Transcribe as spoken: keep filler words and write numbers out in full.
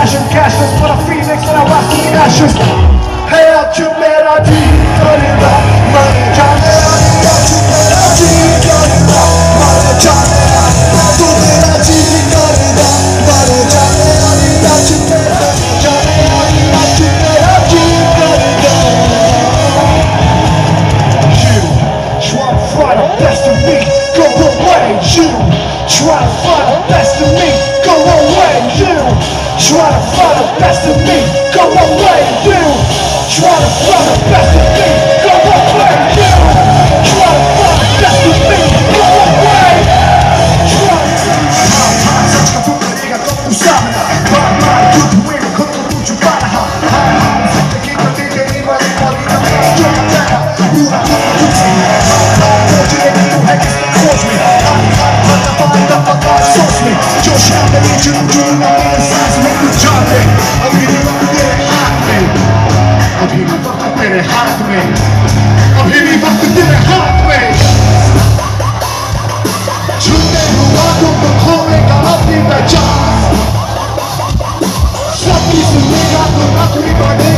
passion, cashless, but a phoenix and I rise to the ashes. Hail to melody, turn it up, money, John melody, hail to melody, turn it up, money, John melody, to melody, turn it up, money, John melody, hail to melody, John melody, hail to melody, turn it up. You try to find the best of me, go away, you try to find the best of me, go away, you try to find the best of me, go away, you try to find the best of me, go away, you try to find the best of me, go away, try to find the best of me, go I'm hitting up the dinner hot way. 주대로 와도 코레가 없는 날 자. 삽기스 내가 또 나도 이번에